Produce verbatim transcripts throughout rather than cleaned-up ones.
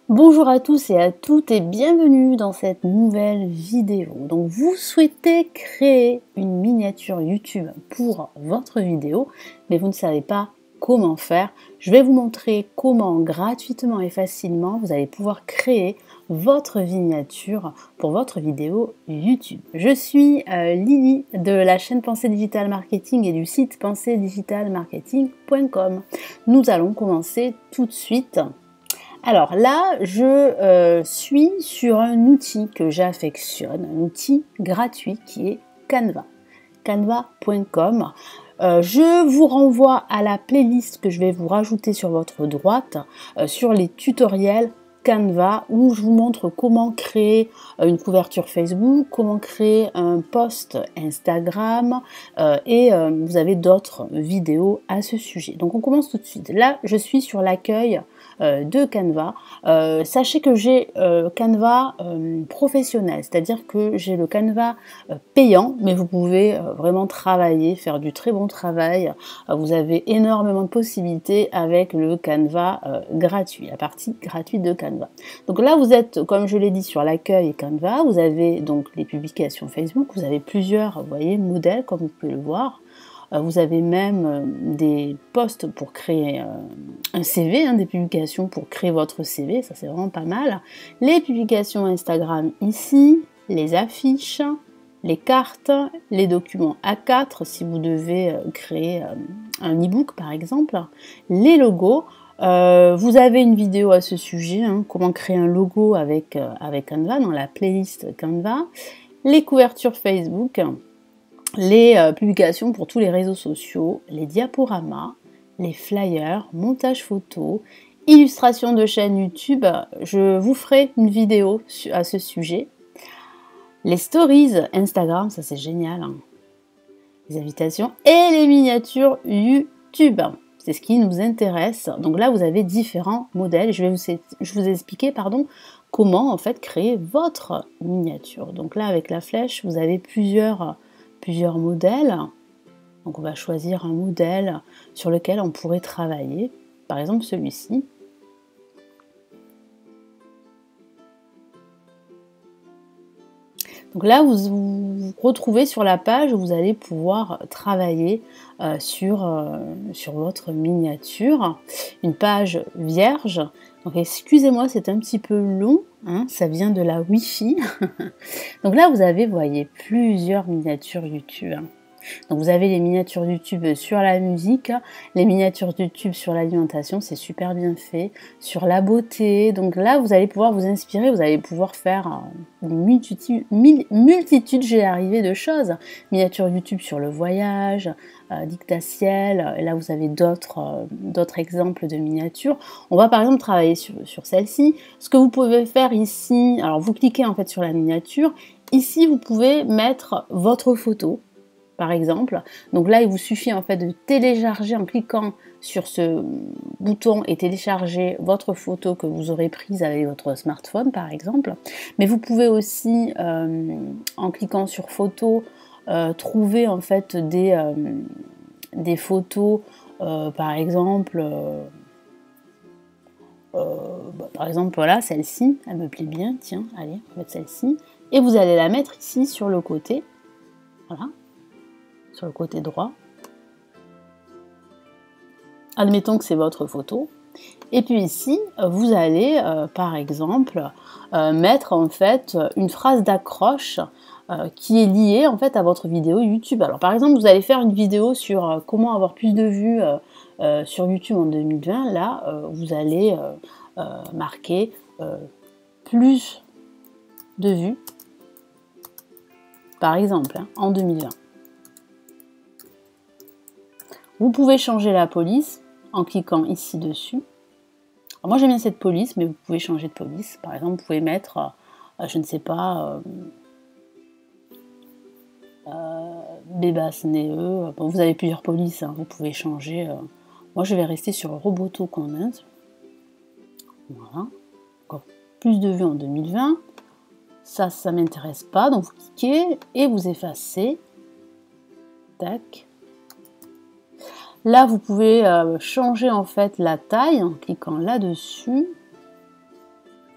Bonjour à tous et à toutes et bienvenue dans cette nouvelle vidéo. Donc vous souhaitez créer une miniature YouTube pour votre vidéo, mais vous ne savez pas comment faire. Je vais vous montrer comment gratuitement et facilement vous allez pouvoir créer votre miniature pour votre vidéo YouTube. Je suis euh, Lily de la chaîne Pensée Digital Marketing et du site pensée digital marketing point com. Nous allons commencer tout de suite. Alors là, je euh, suis sur un outil que j'affectionne, un outil gratuit qui est Canva, canva point com. Euh, je vous renvoie à la playlist que je vais vous rajouter sur votre droite, euh, sur les tutoriels Canva, où je vous montre comment créer une couverture Facebook, comment créer un post Instagram, euh, et euh, vous avez d'autres vidéos à ce sujet. Donc on commence tout de suite. Là, je suis sur l'accueil euh, de Canva. Euh, sachez que j'ai euh, Canva euh, professionnel, c'est-à-dire que j'ai le Canva euh, payant, mais vous pouvez euh, vraiment travailler, faire du très bon travail. Euh, vous avez énormément de possibilités avec le Canva euh, gratuit, la partie gratuite de Canva. Donc là, vous êtes, comme je l'ai dit, sur l'accueil Canva. Vous avez donc les publications Facebook. Vous avez plusieurs, vous voyez, modèles, comme vous pouvez le voir. Euh, vous avez même euh, des posts pour créer euh, un C V, hein, des publications pour créer votre C V. Ça, c'est vraiment pas mal. Les publications Instagram ici, les affiches, les cartes, les documents A quatre si vous devez euh, créer euh, un e-book par exemple, les logos. Euh, vous avez une vidéo à ce sujet, hein, comment créer un logo avec, euh, avec Canva, dans la playlist Canva, les couvertures Facebook, les euh, publications pour tous les réseaux sociaux, les diaporamas, les flyers, montage photo, illustration de chaîne YouTube. Je vous ferai une vidéo à ce sujet. Les stories Instagram, ça c'est génial, hein. Les invitations et les miniatures YouTube. C'est ce qui nous intéresse. Donc là, vous avez différents modèles. Je vais vous, je vous expliquer pardon, comment en fait créer votre miniature. Donc là, avec la flèche, vous avez plusieurs, plusieurs modèles. Donc on va choisir un modèle sur lequel on pourrait travailler. Par exemple, celui-ci. Donc là, vous vous retrouvez sur la page où vous allez pouvoir travailler euh, sur, euh, sur votre miniature. Une page vierge. Donc excusez-moi, c'est un petit peu long, hein, ça vient de la Wi-Fi. Donc là, vous avez, vous voyez, plusieurs miniatures YouTube. Donc vous avez les miniatures YouTube sur la musique, les miniatures YouTube sur l'alimentation, c'est super bien fait, sur la beauté. Donc là, vous allez pouvoir vous inspirer, vous allez pouvoir faire une multitude, multitude j'ai arrivé de choses. Miniatures YouTube sur le voyage, euh, dictatiel, et là vous avez d'autres euh, d'autres exemples de miniatures. On va par exemple travailler sur, sur celle-ci. Ce que vous pouvez faire ici, alors vous cliquez en fait sur la miniature, ici vous pouvez mettre votre photo, par exemple. Donc là, il vous suffit en fait de télécharger en cliquant sur ce bouton et télécharger votre photo que vous aurez prise avec votre smartphone, par exemple. Mais vous pouvez aussi, euh, en cliquant sur photo, euh, trouver en fait des, euh, des photos, euh, par exemple, euh, euh, bah, par exemple, voilà, celle-ci, elle me plaît bien, tiens, allez, on va mettre celle-ci. Et vous allez la mettre ici sur le côté, voilà, sur le côté droit. Admettons que c'est votre photo. Et puis ici, vous allez, euh, par exemple, euh, mettre en fait une phrase d'accroche euh, qui est liée en fait à votre vidéo YouTube. Alors par exemple, vous allez faire une vidéo sur euh, comment avoir plus de vues euh, euh, sur YouTube en deux mille vingt. Là, euh, vous allez euh, euh, marquer euh, plus de vues, par exemple, hein, en deux mille vingt. Vous pouvez changer la police en cliquant ici dessus. Alors moi j'aime bien cette police, mais vous pouvez changer de police. Par exemple, vous pouvez mettre, euh, je ne sais pas, euh, euh, Bébasse Néeux. Bon, vous avez plusieurs polices, hein, vous pouvez changer. Euh. Moi je vais rester sur Roboto Condens. Voilà. Encore plus de vues en deux mille vingt. Ça, ça ne m'intéresse pas. Donc vous cliquez et vous effacez. Tac. Là, vous pouvez euh, changer en fait la taille en cliquant là-dessus.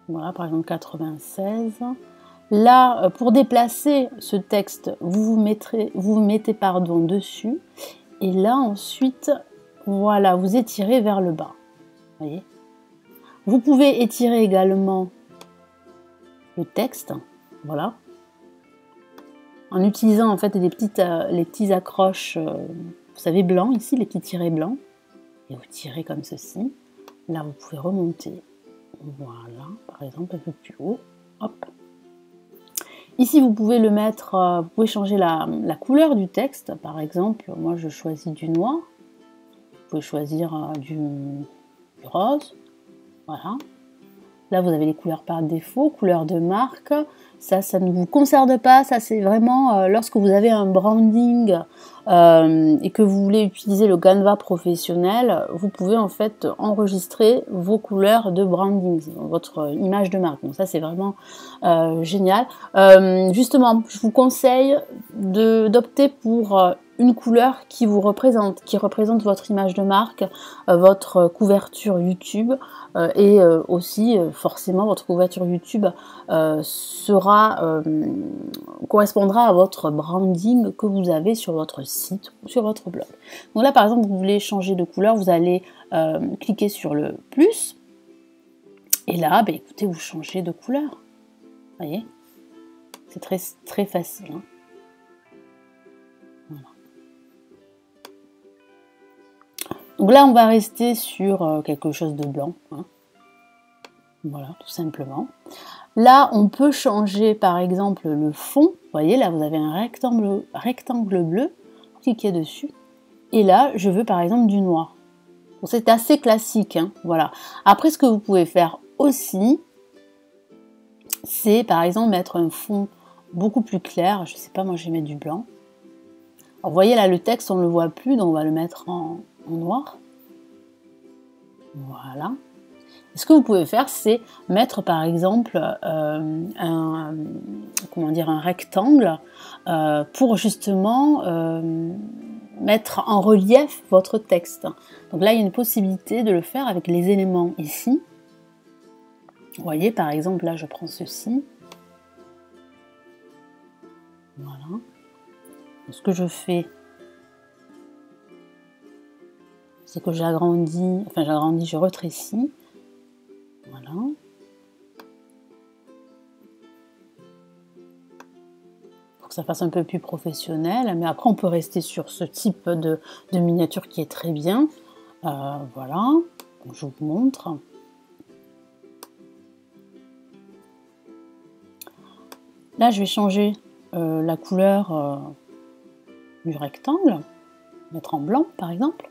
Voilà, par exemple quatre-vingt-seize. Là, pour déplacer ce texte, vous vous mettrez, vous mettez pardon, dessus. Et là, ensuite, voilà, vous étirez vers le bas. Voyez. Vous pouvez étirer également le texte. Voilà. En utilisant en fait les, petites, euh, les petits accroches, euh, vous savez, blancs, ici, les petits tirets blancs. Et vous tirez comme ceci. Là, vous pouvez remonter. Voilà, par exemple, un peu plus haut. Hop. Ici, vous pouvez le mettre, euh, vous pouvez changer la, la couleur du texte. Par exemple, moi, je choisis du noir. Vous pouvez choisir euh, du, du rose. Voilà. Là, vous avez les couleurs par défaut, couleurs de marque. Ça, ça ne vous concerne pas. Ça, c'est vraiment euh, lorsque vous avez un branding euh, et que vous voulez utiliser le Canva professionnel, vous pouvez en fait enregistrer vos couleurs de branding, votre image de marque. Donc ça, c'est vraiment euh, génial. Euh, justement, je vous conseille de d'opter pour euh, une couleur qui vous représente, qui représente votre image de marque, euh, votre couverture YouTube euh, et euh, aussi euh, forcément votre couverture YouTube euh, sera euh, correspondra à votre branding que vous avez sur votre site ou sur votre blog. Donc là par exemple vous voulez changer de couleur, vous allez euh, cliquer sur le plus et là bah, écoutez vous changez de couleur. Vous voyez, c'est très très facile. Hein. Voilà. Donc là, on va rester sur quelque chose de blanc. Hein. Voilà, tout simplement. Là, on peut changer, par exemple, le fond. Vous voyez, là, vous avez un rectangle, rectangle bleu. Vous cliquez dessus. Et là, je veux, par exemple, du noir. Donc, c'est assez classique. Hein. Voilà. Après, ce que vous pouvez faire aussi, c'est, par exemple, mettre un fond beaucoup plus clair. Je ne sais pas, moi, je vais mettre du blanc. Alors, vous voyez, là, le texte, on ne le voit plus, donc on va le mettre en... en noir. Voilà. Et ce que vous pouvez faire, c'est mettre par exemple euh, un, comment dire, un rectangle euh, pour justement euh, mettre en relief votre texte. Donc là, il y a une possibilité de le faire avec les éléments ici. Vous voyez, par exemple, là, je prends ceci. Voilà. Donc, ce que je fais, c'est que j'agrandis, enfin j'agrandis, je rétrécis. Voilà. Pour que ça fasse un peu plus professionnel, mais après on peut rester sur ce type de, de miniature qui est très bien. Euh, voilà, donc, je vous montre. Là, je vais changer euh, la couleur euh, du rectangle, mettre en blanc par exemple.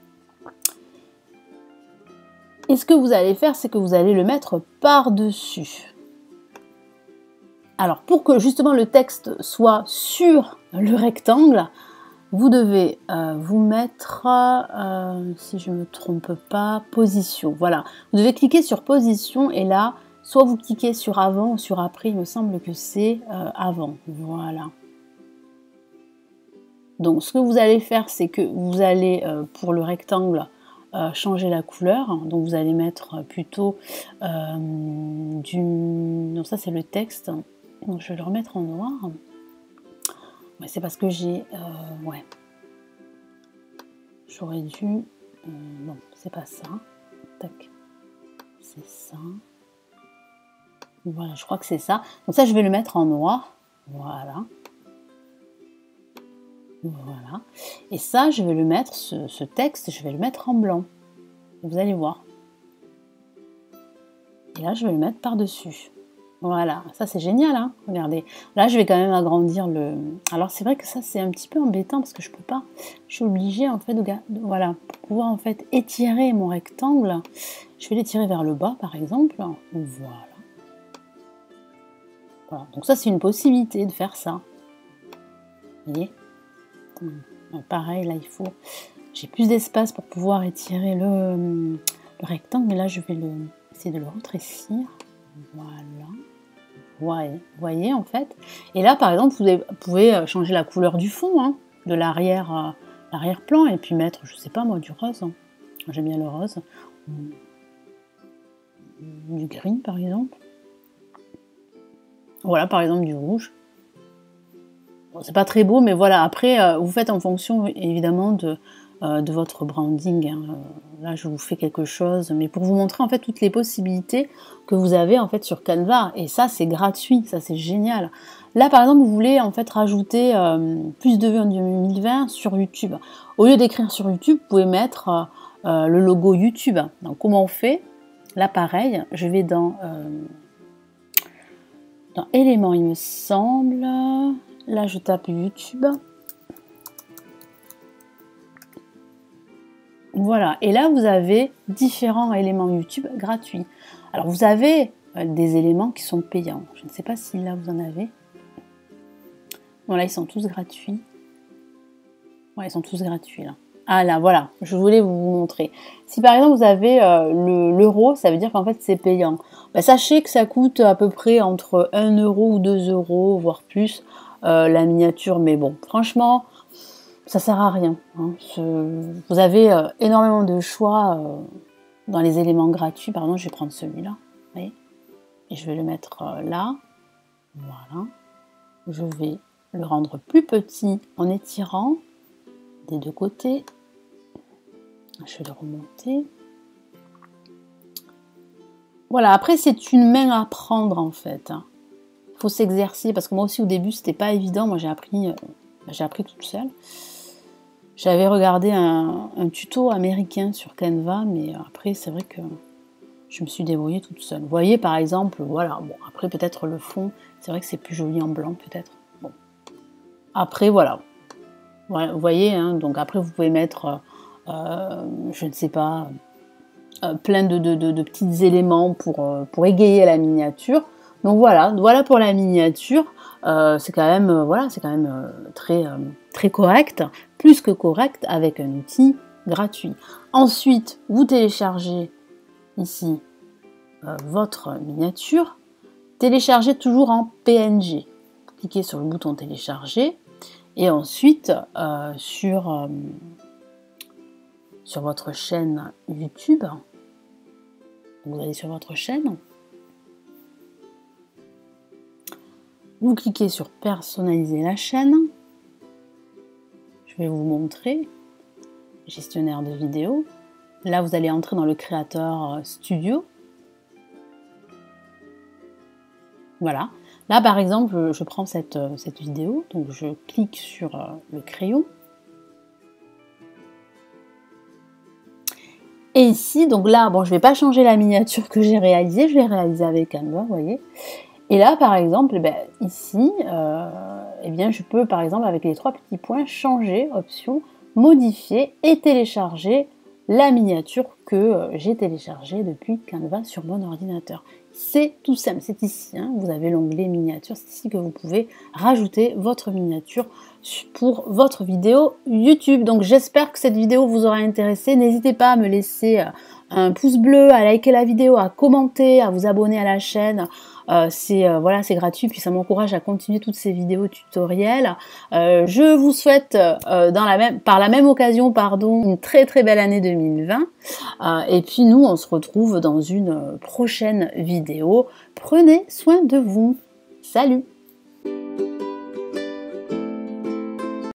Et ce que vous allez faire, c'est que vous allez le mettre par-dessus. Alors, pour que justement le texte soit sur le rectangle, vous devez euh, vous mettre, euh, si je ne me trompe pas, position. Voilà, vous devez cliquer sur position et là, soit vous cliquez sur avant ou sur après, il me semble que c'est euh, avant. Voilà. Donc, ce que vous allez faire, c'est que vous allez, euh, pour le rectangle, Euh, changer la couleur, donc vous allez mettre plutôt euh, du... Non, ça c'est le texte, donc je vais le remettre en noir. Ouais, c'est parce que j'ai... Euh, ouais. J'aurais dû... Euh, non, c'est pas ça. Tac. C'est ça. Voilà, je crois que c'est ça. Donc ça, je vais le mettre en noir. Voilà. Voilà. Et ça, je vais le mettre, ce, ce texte, je vais le mettre en blanc. Vous allez voir. Et là, je vais le mettre par-dessus. Voilà, ça c'est génial, hein. Regardez. Là, je vais quand même agrandir le... Alors, c'est vrai que ça, c'est un petit peu embêtant parce que je peux pas... Je suis obligée, en fait, de... Voilà, pour pouvoir, en fait, étirer mon rectangle. Je vais l'étirer vers le bas, par exemple. Voilà. Voilà. Donc ça, c'est une possibilité de faire ça. Vous voyez ? Pareil, là, il faut... J'ai plus d'espace pour pouvoir étirer le, le rectangle, mais là, je vais le, essayer de le rétrécir. Voilà. Ouais, vous voyez, en fait. Et là, par exemple, vous, avez, vous pouvez changer la couleur du fond, hein, de l'arrière, euh, l'arrière-plan, et puis mettre, je sais pas moi, du rose. Hein. J'aime bien le rose. du gris par exemple. Voilà, par exemple du rouge. Bon, c'est pas très beau, mais voilà, après, euh, vous faites en fonction évidemment de, euh, de votre branding. Hein. Là, je vous fais quelque chose, mais pour vous montrer en fait toutes les possibilités que vous avez en fait sur Canva. Et ça, c'est gratuit, ça c'est génial. Là, par exemple, vous voulez en fait rajouter euh, plus de vues en deux mille vingt sur YouTube. Au lieu d'écrire sur YouTube, vous pouvez mettre euh, euh, le logo YouTube. Donc, comment on fait? Là, pareil, je vais dans, euh, dans éléments, il me semble. Là, je tape YouTube. Voilà, et là, vous avez différents éléments YouTube gratuits. Alors, vous avez euh, des éléments qui sont payants. Je ne sais pas si là, vous en avez. Voilà, ils sont tous gratuits. Ouais, ils sont tous gratuits, là. Ah là, voilà, je voulais vous montrer. Si par exemple, vous avez euh, le, l'euro, ça veut dire qu'en fait, c'est payant. Bah, sachez que ça coûte à peu près entre un euro ou deux euros, voire plus, euh, la miniature. Mais bon, franchement, ça sert à rien. Hein. Je, vous avez euh, énormément de choix euh, dans les éléments gratuits. Par exemple, je vais prendre celui-là. Vous voyez ? Et je vais le mettre euh, là. Voilà. Je vais le rendre plus petit en étirant des deux côtés. Je vais le remonter. Voilà, après c'est une main à prendre en fait. Il faut s'exercer parce que moi aussi au début c'était pas évident. Moi j'ai appris, euh, j'ai appris toute seule. J'avais regardé un, un tuto américain sur Canva, mais après c'est vrai que je me suis débrouillée toute seule. Vous voyez par exemple, voilà, bon après peut-être le fond, c'est vrai que c'est plus joli en blanc peut-être. Bon. Après voilà. Voilà, vous voyez, hein, donc après vous pouvez mettre, euh, je ne sais pas, euh, plein de, de, de, de petits éléments pour, euh, pour égayer la miniature. Donc voilà, voilà pour la miniature. Euh, c'est quand même, euh, voilà, c'est quand même euh, très, euh, très correct, plus que correct avec un outil gratuit. Ensuite, vous téléchargez ici euh, votre miniature. Téléchargez toujours en P N G. Cliquez sur le bouton télécharger. Et ensuite, euh, sur, euh, sur votre chaîne YouTube, vous allez sur votre chaîne, vous cliquez sur personnaliser la chaîne, je vais vous montrer, gestionnaire de vidéos, là vous allez entrer dans le créateur studio, voilà. Là, par exemple, je prends cette, cette vidéo, donc je clique sur euh, le crayon. Et ici, donc là, bon, je ne vais pas changer la miniature que j'ai réalisée, je l'ai réalisée avec Canva, vous voyez. Et là, par exemple, ben, ici, euh, eh bien, je peux, par exemple, avec les trois petits points, changer, option, modifier et télécharger la miniature que euh, j'ai téléchargée depuis Canva sur mon ordinateur. C'est tout simple, c'est ici, hein, vous avez l'onglet miniature, c'est ici que vous pouvez rajouter votre miniature pour votre vidéo YouTube. Donc j'espère que cette vidéo vous aura intéressé. N'hésitez pas à me laisser un pouce bleu, à liker la vidéo, à commenter, à vous abonner à la chaîne. Euh, c'est euh, voilà, c'est gratuit, puis ça m'encourage à continuer toutes ces vidéos tutoriels. Euh, je vous souhaite euh, dans la même, par la même occasion, pardon, une très très belle année deux mille vingt. Euh, et puis nous, on se retrouve dans une prochaine vidéo. Prenez soin de vous. Salut!